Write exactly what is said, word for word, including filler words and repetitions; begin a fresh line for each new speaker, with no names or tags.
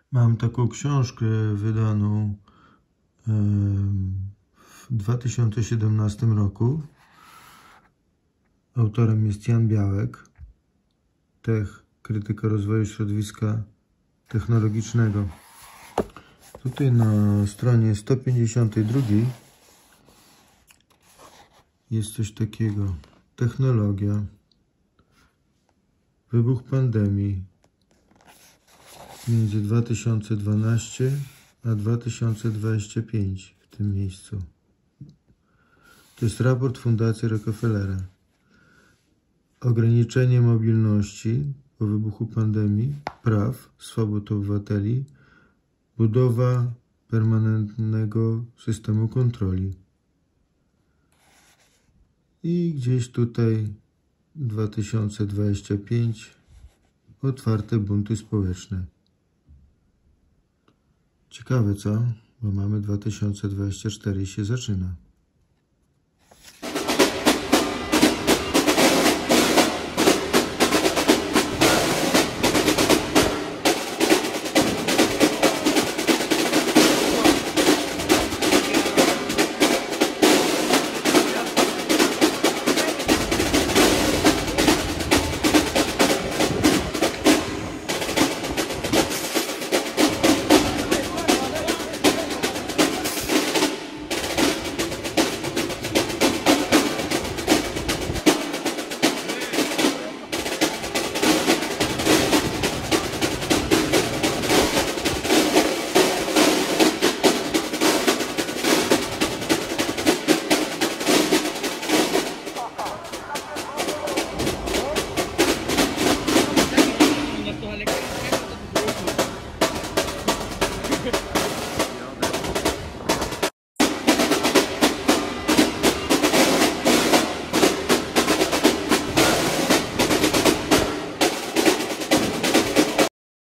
Mam taką książkę wydaną w dwa tysiące siedemnastym roku. Autorem jest Jan Białek, Tech, krytyka rozwoju środowiska technologicznego. Tutaj na stronie sto pięćdziesiątej drugiej jest coś takiego. Technologia. Wybuch pandemii między dwa tysiące dwunastym a dwa tysiące dwudziestym piątym w tym miejscu. To jest raport Fundacji Rockefellera. Ograniczenie mobilności po wybuchu pandemii, praw, swobód obywateli, budowa permanentnego systemu kontroli. I gdzieś tutaj dwa tysiące dwudziesty piąty otwarte bunty społeczne. Ciekawe co? Bo mamy dwa tysiące dwudziesty czwarty i się zaczyna.